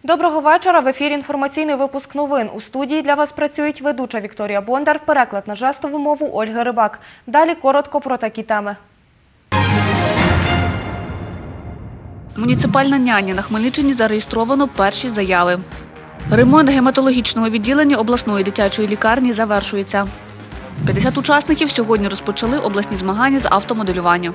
Доброго вечора. В ефірі інформаційний випуск новин. У студії для вас працюють ведуча Вікторія Бондар, переклад на жестову мову Ольги Рибак. Далі коротко про такі теми. Муніципальна няня. На Хмельниччині зареєстровано перші заяви. Ремонт гематологічного відділення обласної дитячої лікарні завершується. 50 учасників сьогодні розпочали обласні змагання з автомоделювання.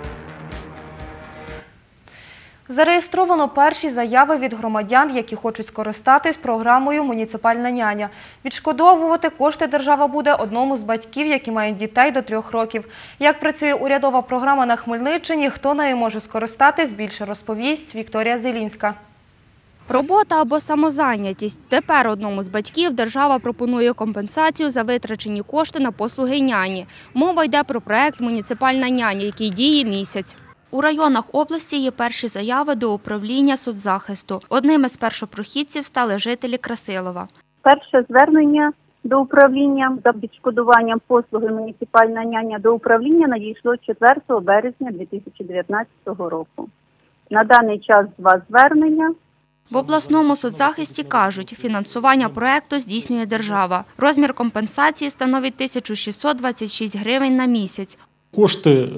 Зареєстровано перші заяви від громадян, які хочуть скористатись програмою «Муніципальна няня». Відшкодовувати кошти держава буде одному з батьків, які мають дітей до 3 років. Як працює урядова програма на Хмельниччині, хто нею може скористатись, більше розповість Вікторія Зелінська. Робота або самозайнятість. Тепер одному з батьків держава пропонує компенсацію за витрачені кошти на послуги няні. Мова йде про проект «Муніципальна няня», який діє місяць. У районах області є перші заяви до управління соцзахисту. Одними з першопрохідців стали жителі Красилова. Перше звернення до управління за відшкодуванням послуги «Муніципальна няня» до управління надійшло 4 березня 2019 року. На даний час 2 звернення. В обласному соцзахисті кажуть, фінансування проекту здійснює держава. Розмір компенсації становить 1626 гривень на місяць. Кошти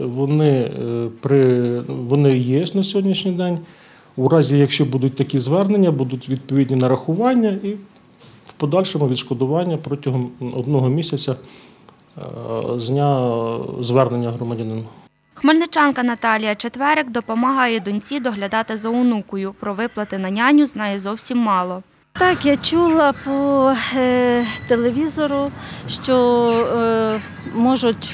вони є на сьогоднішній день. У разі, якщо будуть такі звернення, будуть відповідні нарахування і в подальшому відшкодування протягом 1 місяця з дня звернення громадянина. Хмельничанка Наталія Четверик допомагає доньці доглядати за онукою. Про виплати на няню знає зовсім мало. Так, я чула по телевізору, що можуть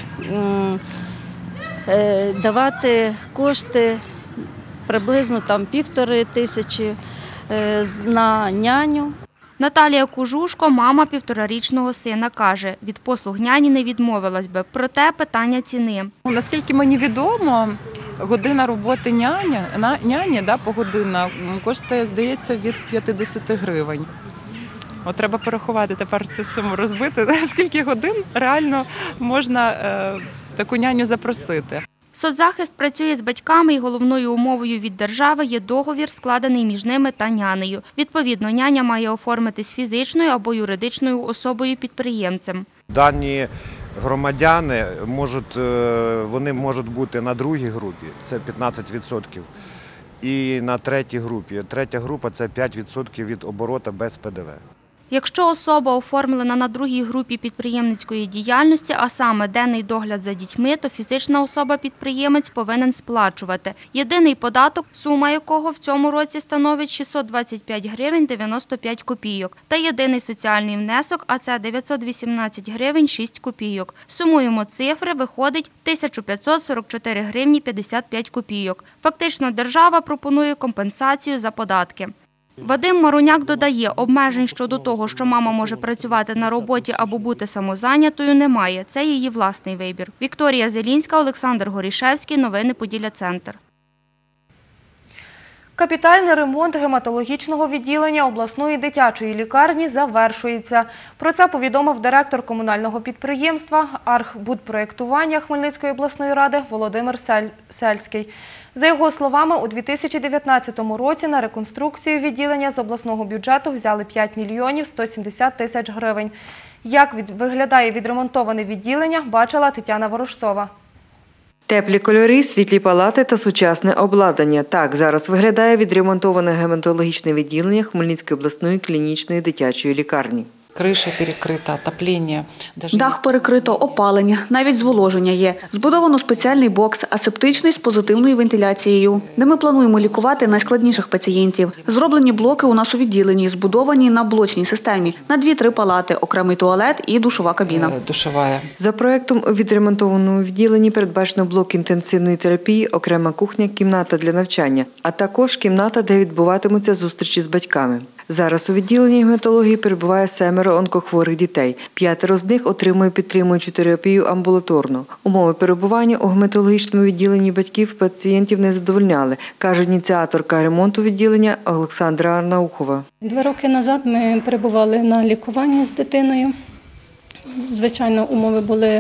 давати кошти приблизно 1500 на няню. Наталія Кужушко, мама 1,5-річного сина, каже, від послуг няні не відмовилась би, проте питання ціни. Наскільки мені відомо, година роботи няні погодинна коштує, здається, від 50 гривень. От треба порахувати тепер цю суму, розбити, скільки годин реально можна таку няню запросити. Соцзахист працює з батьками і головною умовою від держави є договір, складений між ними та нянею. Відповідно, няня має оформитись фізичною або юридичною особою-підприємцем. Дані громадяни можуть бути на другій групі, це 15%, і на третій групі. Третя група – це 5% від обороту без ПДВ. Якщо особа оформлена на другій групі підприємницької діяльності, а саме денний догляд за дітьми, то фізична особа-підприємець повинен сплачувати. Єдиний податок, сума якого в цьому році становить 625 гривень 95 копійок. Та єдиний соціальний внесок, а це 918 гривень 6 копійок. Сумуємо цифри, виходить 1544 гривні 55 копійок. Фактично держава пропонує компенсацію за податки. Вадим Маруняк додає, обмежень щодо того, що мама може працювати на роботі або бути самозайнятою, немає. Це її власний вибір. Вікторія Зелінська, Олександр Горішевський. Новини Поділля-Центр. Капітальний ремонт гематологічного відділення обласної дитячої лікарні завершується. Про це повідомив директор комунального підприємства «Архбудпроєктування» Хмельницької обласної ради Володимир Сельський. За його словами, у 2019 році на реконструкцію відділення з обласного бюджету взяли 5 мільйонів 170 тисяч гривень. Як виглядає відремонтоване відділення, бачила Тетяна Ворожцова. Теплі кольори, світлі палати та сучасне обладнання. Так зараз виглядає відремонтоване гематологічне відділення Хмельницької обласної клінічної дитячої лікарні. Криша перекрита, отоплення. Дах перекрито, опалення, навіть зволоження є. Збудовано спеціальний бокс, асептичний з позитивною вентиляцією, де ми плануємо лікувати найскладніших пацієнтів. Зроблені блоки у нас у відділенні, збудовані на блочній системі, на 2-3 палати, окремий туалет і душова кабіна. За проєктом у відремонтованому відділенні передбачено блок інтенсивної терапії, окрема кухня, кімната для навчання, а також кімната, де відбуватимуться зустрічі з батьками. Зараз у відділенні гематології перебуває 7 онкохворих дітей. 5 з них отримують підтримуючу терапію амбулаторно. Умови перебування у гематологічному відділенні батьків пацієнтів не задовольняли, каже ініціаторка ремонту відділення Олександра Арнаухова. 2 роки назад ми перебували на лікуванні з дитиною. Звичайно, умови були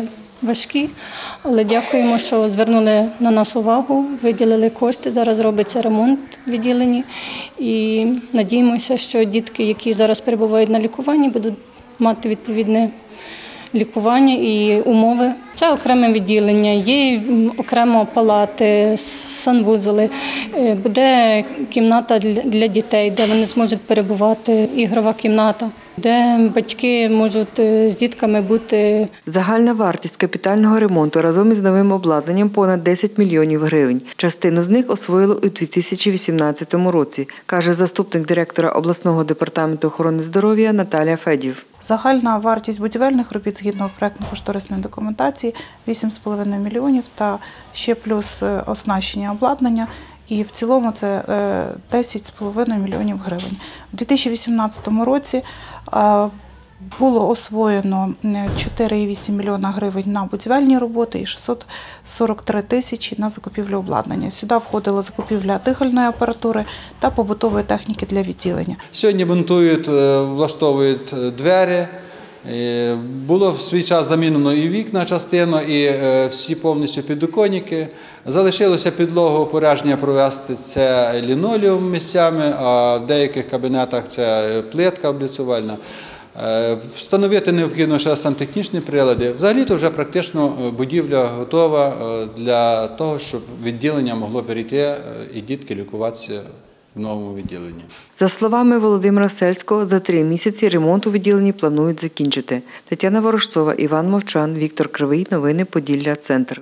важкі, але дякуємо, що звернули на нас увагу, виділили кошти, зараз робиться ремонт в відділенні і надіємося, що дітки, які зараз перебувають на лікуванні, будуть мати відповідне лікування і умови. Це окреме відділення, є окремо палати, санвузоли, буде кімната для дітей, де вони зможуть перебувати, ігрова кімната, де батьки можуть з дітками бути. Загальна вартість капітального ремонту разом із новим обладнанням понад 10 мільйонів гривень. Частину з них освоїли у 2018 році, каже заступник директора обласного департаменту охорони здоров'я Наталія Федів. Загальна вартість будівельних робіт згідно проектно-кошторисної документації 8,5 мільйонів та ще плюс оснащення обладнання. І в цілому це 10,5 мільйонів гривень. У 2018 році було освоєно 4,8 мільйона гривень на будівельні роботи і 643 тисячі на закупівлю обладнання. Сюди входила закупівля дихальної апаратури та побутової техніки для відділення. Сьогодні монтують, влаштовують двері. Було в свій час замінено і вікна частину, і всі повністю підоконники. Залишилося підлогу опорядження провести, це лінолеум місцями, а в деяких кабінетах це плитка облицювальна. Встановити необхідно ще сантехнічні прилади. Взагалі-то вже практично будівля готова для того, щоб відділення могло перейти і дітки лікуватися в новому відділенні. За словами Володимира Сельського, за 3 місяці ремонт у відділенні планують закінчити. Тетяна Ворожцова, Іван Мовчан, Віктор Кривий. Новини Поділля. Центр.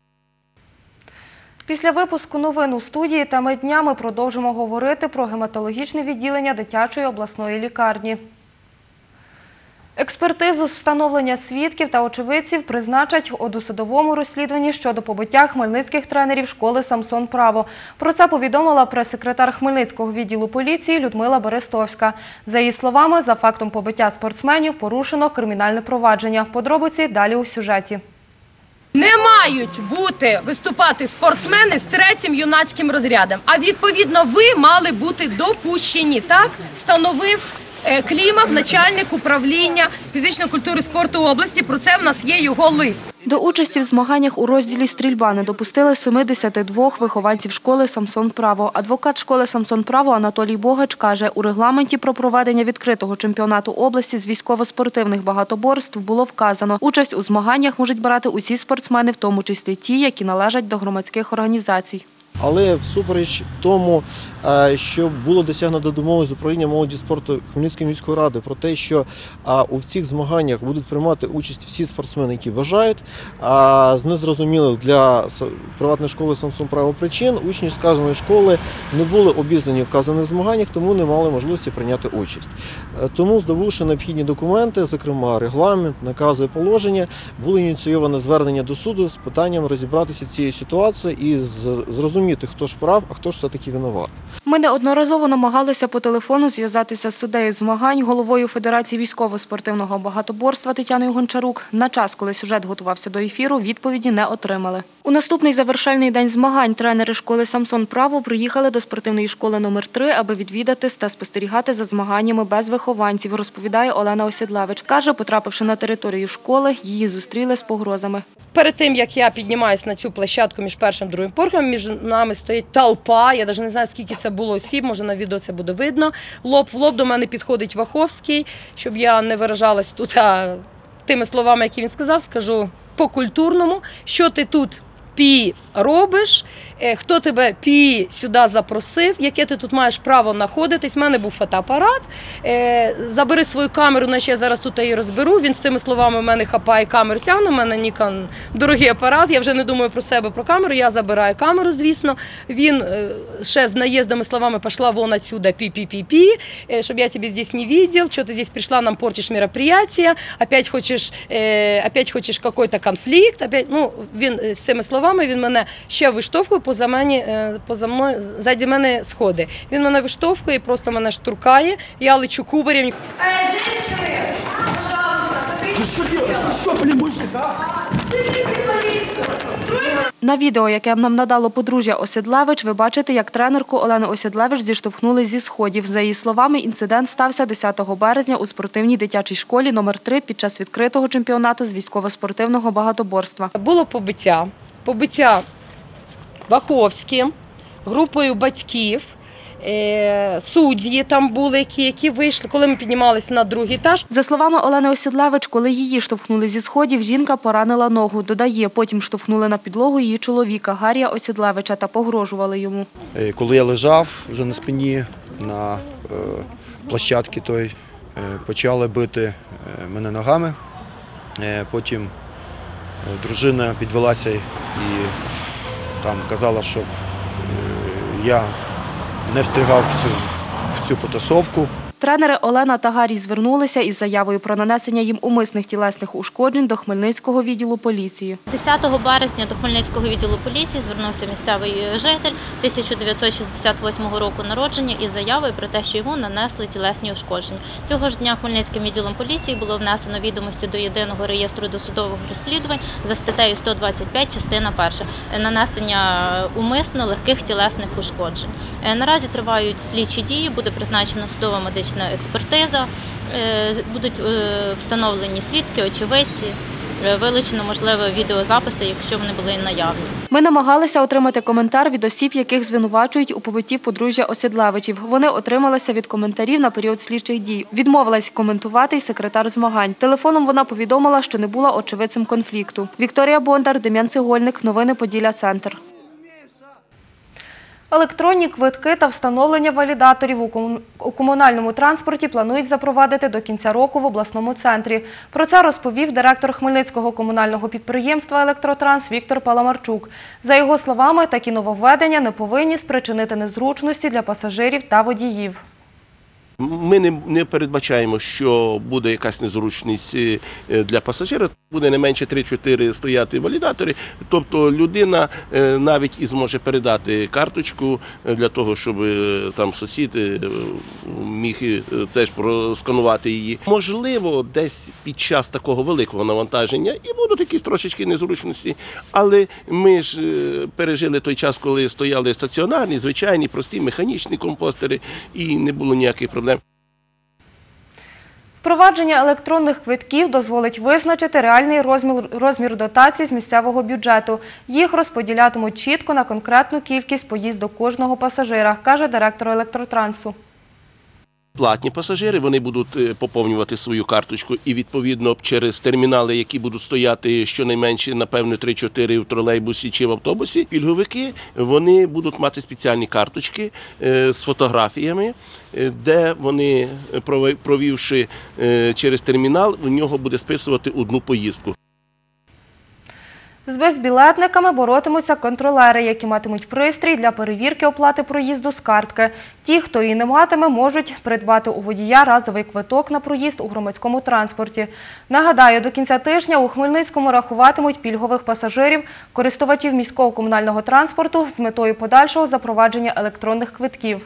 Після випуску новин у студії «Теми дня» ми продовжимо говорити про гематологічне відділення дитячої обласної лікарні. Експертизу з встановлення свідків та очевидців призначать у досудовому розслідуванні щодо побиття хмельницьких тренерів школи «Самсон Право». Про це повідомила прес-секретар Хмельницького відділу поліції Людмила Берестовська. За її словами, за фактом побиття спортсменів порушено кримінальне провадження. Подробиці далі у сюжеті. Не мають виступати спортсмени з 3-м юнацьким розрядом. А відповідно ви мали бути допущені, так? Встановив Клімов, начальник управління фізичної культури і спорту області. Про це в нас є його лист. До участі в змаганнях у розділі «Стрільба» не допустили 72 вихованців школи «Самсон Право». Адвокат школи «Самсон Право» Анатолій Богач каже, у регламенті про проведення відкритого чемпіонату області з військово-спортивних багатоборств було вказано. Участь у змаганнях можуть брати усі спортсмени, в тому числі ті, які належать до громадських організацій. Але всупереч тому, що було досягнуто домовленість з управлінням молоді спорту Хмельницької міської ради про те, що у цих змаганнях будуть приймати участь всі спортсмени, які вважають, з незрозумілих для приватної школи «Самсон Право» причин учні сказаної школи не були обізнані в вказаних змаганнях, тому не мали можливості прийняти участь. Тому, здобувши необхідні документи, зокрема регламент, накази і положення, було ініційоване звернення до суду з питанням розібратися в цій ситуації і зрозуміти, хто ж прав, а хто ж все-таки винуват. Ми неодноразово намагалися по телефону зв'язатися з суддею змагань, головою Федерації військово-спортивного багатоборства Тетяною Гончарук. На час, коли сюжет готувався до ефіру, відповіді не отримали. У наступний завершальний день змагань тренери школи «Самсон Право» приїхали до спортивної школи номер 3, аби відвідати та спостерігати за змаганнями без вихованців, розповідає Олена Осідлавич. Каже, потрапивши на територію школи, її зустріли з погрозами. Перед тим, як я піднімаюся на цю площадку між першим і другим поверхом, між нами стоїть толпа, я навіть не знаю, скільки це було осіб, може на відео це буде видно. Лоб в лоб до мене підходить Ваховський, щоб я не виражалась тут тими словами, які він сказав, скажу по-культурному, що ти тут робиш, хто тебе сюди запросив, яке ти тут маєш право знаходитись. У мене був фотоапарат, забери свою камеру, наче я зараз тут її розберу. Він з цими словами в мене хапає камеру, тягне, у мене Nikon дорогий апарат, я вже не думаю про себе, про камеру, я забираю камеру, звісно. Він ще з наїздами словами пішла вон отсюда, щоб я тебе здесь не видел, що ти здесь прийшла, нам портиш мероприятие, опять хочеш какой-то конфлікт, він з цими словами, він мене ще виштовхує, поза мною, ззаді мене сходи. Він мене виштовхує і просто мене штуркає, я лечу кубарем. Женщины, пожалуйста, смотрите На відео, яке нам надало подружжя Осідлевич, ви бачите, як тренерку Олену Осідлевич зіштовхнули зі сходів. За її словами, інцидент стався 10 березня у спортивній дитячій школі номер 3 під час відкритого чемпіонату з військово-спортивного багатоборства. Було побиття Ваховським, групою батьків, судді там були, які вийшли, коли ми піднімалися на другий етаж. За словами Олени Осідлевич, коли її штовхнули зі сходів, жінка поранила ногу. Додає, потім штовхнули на підлогу її чоловіка Гарія Осідлевича та погрожували йому. Коли я лежав вже на спині, на площадці той, почали бити мене ногами. Потім дружина підвелася і там казала, щоб я не встрягав в цю потасовку. Тренери Олена та Гарій звернулися із заявою про нанесення їм умисних тілесних ушкоджень до Хмельницького відділу поліції. 10 березня до Хмельницького відділу поліції звернувся місцевий житель 1968 року народження із заявою про те, що йому нанесли тілесні ушкодження. Цього ж дня Хмельницьким відділом поліції було внесено відомості до єдиного реєстру досудових розслідувань за статтею 125, частина 1, нанесення умисно легких тілесних ушкоджень. Наразі тривають слідчі дії, буде призначена судова медична експертиза, будуть встановлені свідки, очевидці, вилучено, можливо, відеозаписи, якщо вони були наявні. Ми намагалися отримати коментар від осіб, яких звинувачують у побитті подружжя Осідлевичів. Вони отрималися від коментарів на період слідчих дій. Відмовилась коментувати й секретар змагань. Телефоном вона повідомила, що не була очевидцем конфлікту. Вікторія Бондар, Дем'ян Цегольник. Новини Поділля Центр. Електронні квитки та встановлення валідаторів у комунальному транспорті планують запровадити до кінця року в обласному центрі. Про це розповів директор Хмельницького комунального підприємства «Електротранс» Віктор Паламарчук. За його словами, такі нововведення не повинні спричинити незручності для пасажирів та водіїв. Ми не передбачаємо, що буде якась незручність для пасажира. Буде не менше 3-4 стояти валідатори. Тобто людина навіть і зможе передати карточку для того, щоб там сусід міг теж просканувати її. Можливо, десь під час такого великого навантаження і будуть якісь трошечки незручності. Але ми ж пережили той час, коли стояли стаціонарні, звичайні, прості, механічні компостери і не було ніяких проблем. Впровадження електронних квитків дозволить визначити реальний розмір дотацій з місцевого бюджету. Їх розподілятимуть чітко на конкретну кількість поїздок кожного пасажира, каже директор «Електротрансу». Платні пасажири, вони будуть поповнювати свою карточку і, відповідно, через термінали, які будуть стояти щонайменше, напевно, 3-4 в тролейбусі чи в автобусі. Пільговики, вони будуть мати спеціальні карточки з фотографіями, де вони, провівши через термінал, у нього буде списувати одну поїздку. З безбілетниками боротимуться контролери, які матимуть пристрій для перевірки оплати проїзду з картки. Ті, хто її не матиме, можуть придбати у водія разовий квиток на проїзд у громадському транспорті. Нагадаю, до кінця тижня у Хмельницькому рахуватимуть пільгових пасажирів, користувачів міського комунального транспорту з метою подальшого запровадження електронних квитків.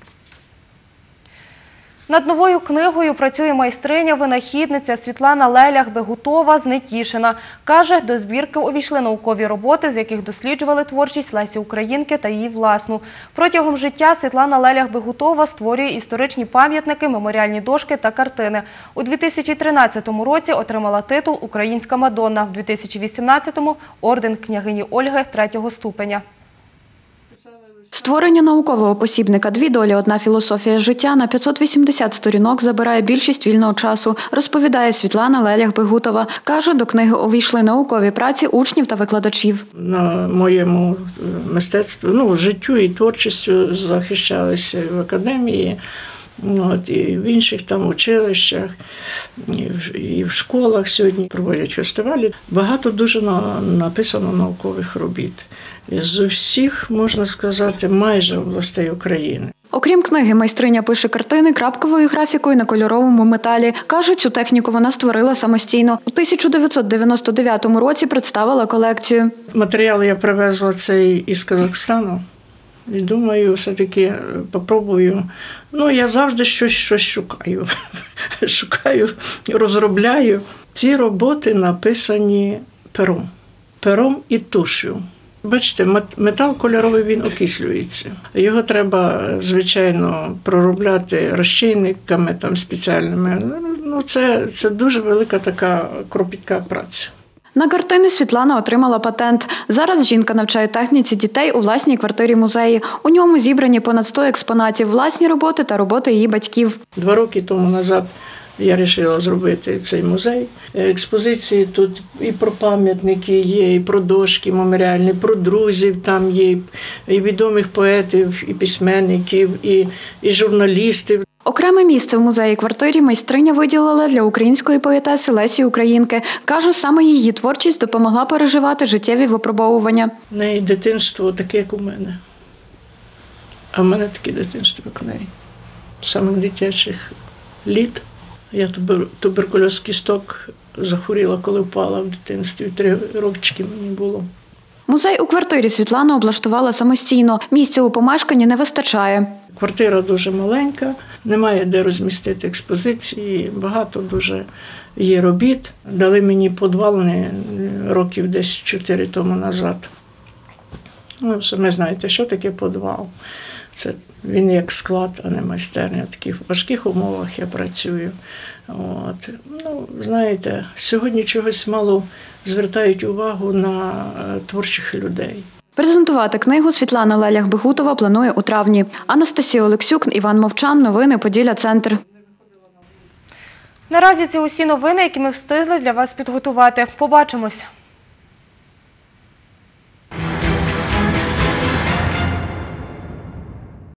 Над новою книгою працює майстриня-винахідниця Світлана Лелях-Бегутова з Нетішина. Каже, до збірки увійшли наукові роботи, з яких досліджували творчість Лесі Українки та її власну. Протягом життя Світлана Лелях-Бегутова створює історичні пам'ятники, меморіальні дошки та картини. У 2013 році отримала титул «Українська Мадонна», в 2018-му – орден княгині Ольги 3-го ступеня. Створення наукового посібника «Дві долі. Одна філософія життя» на 580 сторінок забирає більшість вільного часу, розповідає Світлана Лелях-Бегутова. Каже, до книги увійшли наукові праці учнів та викладачів. На моєму мистецтві, життю і творчістю захищалися в академії, і в інших там училищах, і в школах сьогодні проводять фестивалі. Багато дуже написано наукових робіт. З усіх, можна сказати, майже областей України. Окрім книги, майстриня пише картини крапковою графікою на кольоровому металі. Каже, цю техніку вона створила самостійно. У 1999 році представила колекцію. Матеріал я привезла цей із Казахстану. І думаю, все-таки попробую. Я завжди щось шукаю. Шукаю, розробляю. Ці роботи написані пером і туш'ю. Бачите, метал кольоровий, він окислюється. Його треба, звичайно, проробляти розчинниками там спеціальними. Ну, це дуже велика така кропітка праця. На картини Світлана отримала патент. Зараз жінка навчає техніці дітей у власній квартирі музеї. У ньому зібрані понад 100 експонатів, власні роботи та роботи її батьків. 2 роки тому назад я вирішила зробити цей музей. Експозиції тут і про пам'ятники є, і про дошки меморіальні, про друзів там є, і відомих поетів, і письменників, і журналістів. Окреме місце в музеї-квартирі майстриня виділила для української поетеси Лесі Українки. Каже, саме її творчість допомогла переживати життєві випробовування. В неї дитинство таке, як у мене. А в мене таке дитинство, як у неї. З самих дитячих літ. Я туберкульоз кісток захворіла, коли впала в дитинстві. 3 років мені було. Музей у квартирі Світлана облаштувала самостійно. Місця у помешканні не вистачає. Квартира дуже маленька, немає де розмістити експозиції, багато дуже є робіт. Дали мені підвалини років десь 4 тому назад. Ну, самі знаєте, що таке підвал. Він як склад, а не майстерня. В таких важких умовах я працюю. Ну, знаєте, сьогодні чогось мало звертають увагу на творчих людей. Презентувати книгу Світлана Лелях-Бегутова планує у травні. Анастасія Олексюк, Іван Мовчан. Новини Поділля Центр. Наразі це усі новини, які ми встигли для вас підготувати. Побачимось!